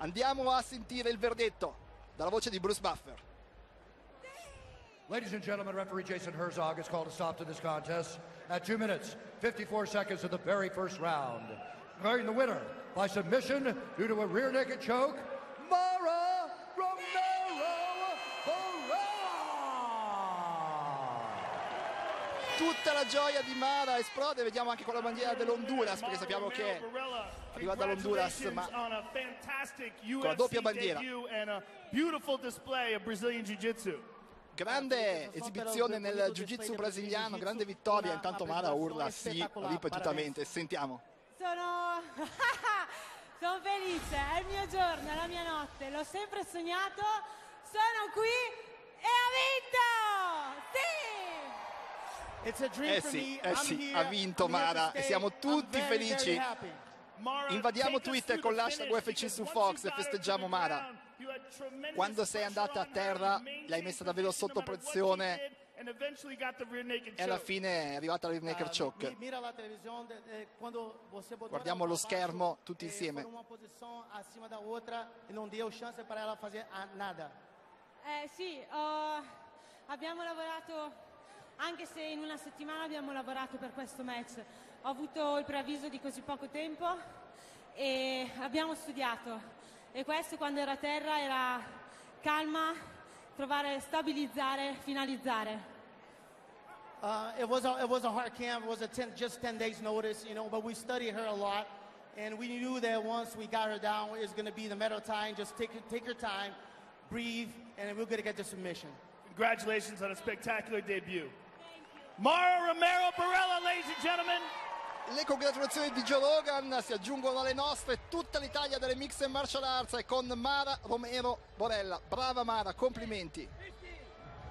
Andiamo a sentire il verdetto dalla voce di Bruce Buffer. Ladies and gentlemen, referee Jason Herzog has called a stop to this contest at 2 minutes, 54 seconds of the very first round. Declaring the winner by submission due to a rear naked choke, Mara Romero Barella! Tutta la gioia di Mara esplode, vediamo anche con la bandiera dell'Honduras, perché sappiamo che arriva dall'Honduras, ma con la doppia bandiera. Grande esibizione nel jiu-jitsu brasiliano, grande vittoria. Intanto Mara urla sì ripetutamente. Sentiamo. Sono felice, è il mio giorno, è la mia notte, l'ho sempre sognato, sono qui e ho vinto! Sì! Sì, ha vinto Mara e siamo tutti felici. Invadiamo Twitter con l'hashtag UFC su Fox e festeggiamo Mara. Quando sei andata a terra l'hai messa davvero sotto pressione e alla fine è arrivata la rear naked choke. Guardiamo lo schermo tutti insieme. Sì, abbiamo lavorato, anche se in una settimana abbiamo lavorato per questo match. Ho avuto il preavviso di così poco tempo e abbiamo studiato. E questo, quando ero a terra, era calma, provare a stabilizzare, finalizzare. It was a hard camp. It was just 10 days notice, you know, but we studied her a lot, and we knew that once we got her down, it's going to be the matter of time. Just take your time, breathe, and we're going to get the submission. Congratulations on a spectacular debut. Mara Romero Barella, ladies and gentlemen. Le congratulazioni di Joe Rogan si aggiungono alle nostre. Tutta l'Italia delle Mixed Martial Arts è con Mara Romero Barella. Brava Mara, complimenti.